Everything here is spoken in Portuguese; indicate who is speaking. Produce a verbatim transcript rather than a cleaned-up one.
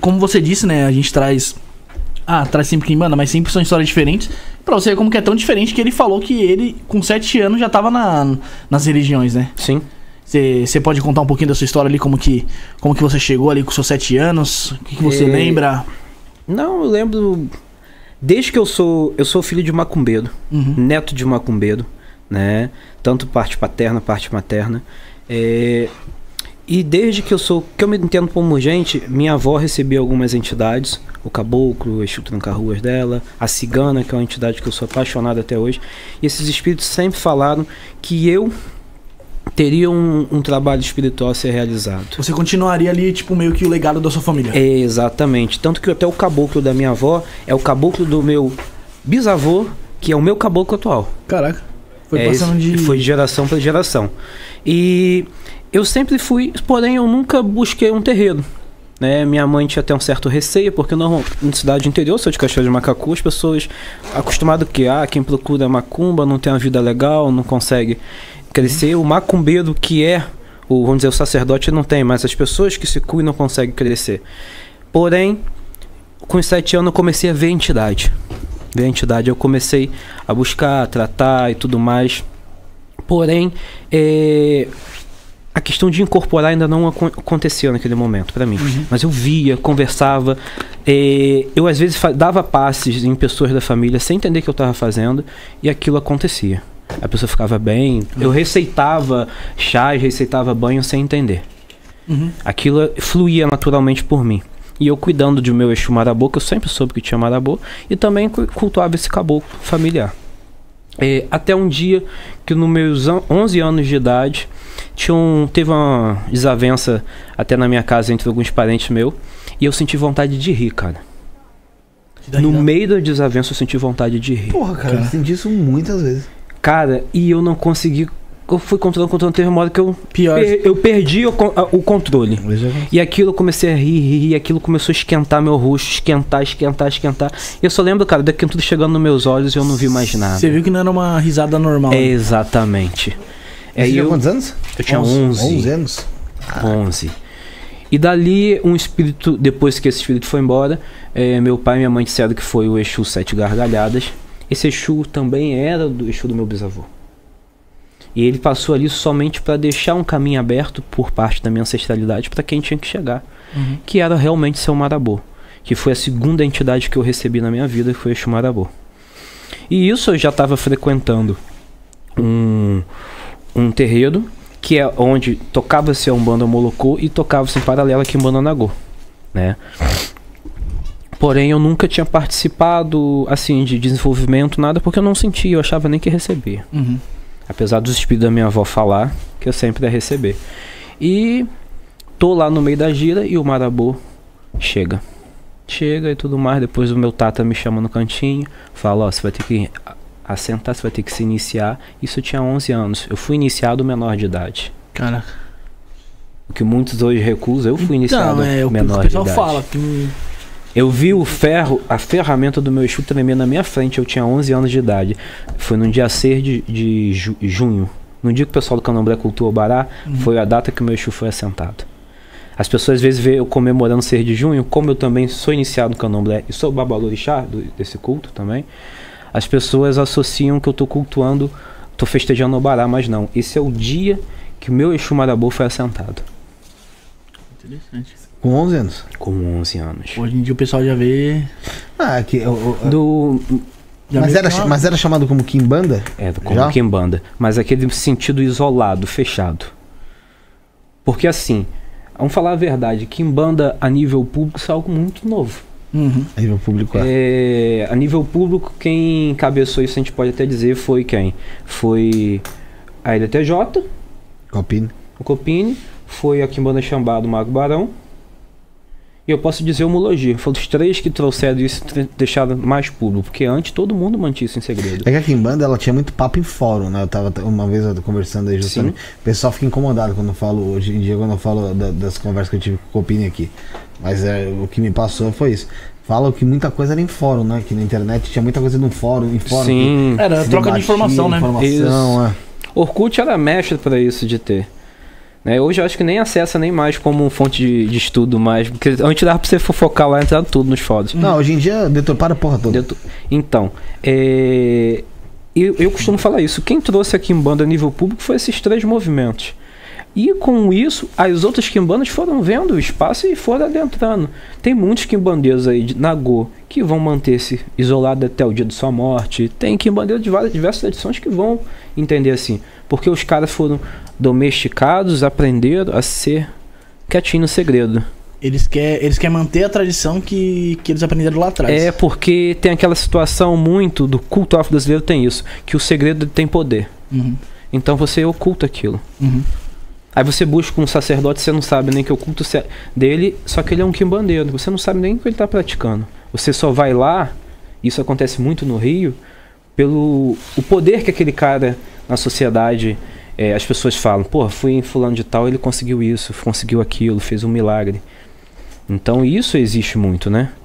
Speaker 1: como você disse, né? A gente traz... Ah, traz sempre Quimbanda, mas sempre são histórias diferentes. Pra você ver como que é tão diferente que ele falou que ele, com sete anos, já tava na, nas religiões, né?
Speaker 2: Sim.
Speaker 1: Você pode contar um pouquinho da sua história ali, como que, como que você chegou ali com seus sete anos? O que, que você é... lembra?
Speaker 2: Não, eu lembro... Desde que eu sou... Eu sou filho de macumbeiro. Uhum. Neto de macumbeiro, né? Tanto parte paterna, parte materna. É... E desde que eu sou... Que eu me entendo como gente, minha avó recebia algumas entidades. O caboclo, o Exu Tranca-Ruas dela. A cigana, que é uma entidade que eu sou apaixonado até hoje. E esses espíritos sempre falaram que eu... teria um, um trabalho espiritual a ser realizado.
Speaker 1: Você continuaria ali, tipo, meio que o legado da sua família.
Speaker 2: É, exatamente. Tanto que até o caboclo da minha avó é o caboclo do meu bisavô, que é o meu caboclo atual.
Speaker 1: Caraca. Foi
Speaker 2: é,
Speaker 1: passando de...
Speaker 2: Foi de geração para geração. E eu sempre fui, porém eu nunca busquei um terreiro. Né? Minha mãe tinha até um certo receio, porque não, na cidade interior, sou de Cachoeira de Macacu, as pessoas acostumadas que ah, quem procura macumba não tem uma vida legal, não consegue crescer. O macumbeiro que é, o, vamos dizer, o sacerdote não tem, mas as pessoas que se cuidam não conseguem crescer. Porém, com os sete anos eu comecei a ver a entidade. Ver a entidade, eu comecei a buscar, a tratar e tudo mais. Porém, é, a questão de incorporar ainda não acontecia naquele momento para mim. Uhum. Mas eu via, conversava. É, eu às vezes dava passes em pessoas da família sem entender o que eu estava fazendo e aquilo acontecia. A pessoa ficava bem. Eu receitava chás, receitava banho sem entender. Uhum. Aquilo fluía naturalmente por mim. E eu cuidando de meu Exu Marabô, que eu sempre soube que tinha Marabô, e também cultuava esse caboclo familiar. É, até um dia que nos meus onze anos de idade, tinha um, teve uma desavença até na minha casa entre alguns parentes meus, e eu senti vontade de rir, cara. No meio da desavença eu senti vontade de rir.
Speaker 3: Porra, cara, cara. Eu senti isso muitas vezes.
Speaker 2: Cara, e eu não consegui. Eu fui controlando, controlando, teve uma hora que eu, per, eu perdi o, o controle. E aquilo eu comecei a rir, rir, rir, e aquilo começou a esquentar meu rosto, esquentar, esquentar, esquentar. E eu só lembro, cara, daquilo tudo chegando nos meus olhos e eu não vi mais nada.
Speaker 1: Você viu que não era uma risada normal.
Speaker 2: É, né? Exatamente.
Speaker 3: Você tinha quantos anos?
Speaker 2: Eu tinha onze.
Speaker 3: onze anos?
Speaker 2: Ah. onze. E dali, um espírito, depois que esse espírito foi embora, é, meu pai e minha mãe disseram que foi o Exu Sete Gargalhadas. Esse Exu também era do Exu do meu bisavô. E ele passou ali somente para deixar um caminho aberto por parte da minha ancestralidade para quem tinha que chegar. Uhum. Que era realmente seu Marabô. Que foi a segunda entidade que eu recebi na minha vida, que foi o Exu Marabô. E isso eu já estava frequentando um, um terreiro, que é onde tocava-se a Umbanda Molocô e tocava-se em paralelo aqui em Umbanda Nagô, né? Porém, eu nunca tinha participado, assim, de desenvolvimento, nada, porque eu não sentia, eu achava nem que recebia. Uhum. Apesar dos espíritos da minha avó falar, que eu sempre ia receber. E tô lá no meio da gira e o Marabô chega. Chega e tudo mais, depois o meu tata me chama no cantinho, fala, ó, você vai ter que assentar, você vai ter que se iniciar. Isso eu tinha onze anos, eu fui iniciado menor de idade.
Speaker 1: Caraca.
Speaker 2: O que muitos hoje recusam, eu fui
Speaker 1: então,
Speaker 2: iniciado
Speaker 1: é,
Speaker 2: menor
Speaker 1: de idade. O
Speaker 2: pessoal
Speaker 1: fala que...
Speaker 2: Eu vi o ferro, a ferramenta do meu Exu tremer na minha frente, eu tinha onze anos de idade. Foi no dia seis de, de ju, junho. No dia que o pessoal do Candomblé cultuou o Bará, uhum. foi a data que o meu Exu foi assentado. As pessoas às vezes veem eu comemorando seis de junho, como eu também sou iniciado no Candomblé e sou babalorixá do, desse culto também, as pessoas associam que eu estou cultuando, estou festejando o Bará, mas não. Esse é o dia que o meu Exu Marabô foi assentado.
Speaker 1: Interessante.
Speaker 3: Com onze anos?
Speaker 2: Com onze anos.
Speaker 1: Hoje em dia o pessoal já vê...
Speaker 3: Ah, que... Eu, eu,
Speaker 2: do...
Speaker 3: Mas era, uma... mas era chamado como Quimbanda?
Speaker 2: É, como já? Quimbanda. Mas aquele sentido isolado, fechado. Porque assim, vamos falar a verdade, Quimbanda a nível público é algo muito novo.
Speaker 3: Uhum. A nível público é.
Speaker 2: é. A nível público, quem cabeçou isso a gente pode até dizer foi quem? Foi a L T J.
Speaker 3: Copini.
Speaker 2: O Copini. Foi a Quimbanda Xambá do Mago Barão. E eu posso dizer homologia. Foram os três que trouxeram isso, deixaram mais público. Porque antes todo mundo mantinha isso em segredo.
Speaker 3: É que a Quimbanda, ela tinha muito papo em fórum, né? Eu tava uma vez eu conversando aí justamente. Sim. O pessoal fica incomodado quando eu falo, hoje em dia, quando eu falo da, das conversas que eu tive com o Copini aqui. Mas é, o que me passou foi isso. Falam que muita coisa era em fórum, né? Que na internet tinha muita coisa no fórum, em fórum.
Speaker 2: Sim.
Speaker 1: Era troca de informação, né?
Speaker 3: Informação, é.
Speaker 2: Orkut era mestre pra isso de ter. Né? Hoje eu acho que nem acessa nem mais como fonte de, de estudo mais, porque antes dava pra você fofocar lá e entrar tudo nos fóruns.
Speaker 3: Não, hoje em dia deturparam a porra toda.
Speaker 2: Detur... Então, é... eu, eu costumo falar isso. Quem trouxe a Kimbanda a nível público foi esses três movimentos. E com isso, as outras quimbandas foram vendo o espaço e foram adentrando. Tem muitos quimbandeiros aí de Nagô que vão manter-se isolados até o dia de sua morte. Tem quimbandeiros de várias diversas tradições que vão entender assim. Porque os caras foram domesticados, aprenderam a ser quietinho no segredo.
Speaker 1: Eles querem eles quer manter a tradição que, que eles aprenderam lá atrás.
Speaker 2: É porque tem aquela situação muito do culto afro-brasileiro, tem isso. Que o segredo tem poder.
Speaker 1: Uhum.
Speaker 2: Então você oculta aquilo.
Speaker 1: Uhum.
Speaker 2: Aí você busca um sacerdote, você não sabe nem que o culto dele, só que ele é um quimbandeiro, você não sabe nem o que ele está praticando. Você só vai lá, isso acontece muito no Rio, pelo o poder que aquele cara na sociedade, é, as pessoas falam, pô, fui em fulano de tal, ele conseguiu isso, conseguiu aquilo, fez um milagre. Então isso existe muito, né?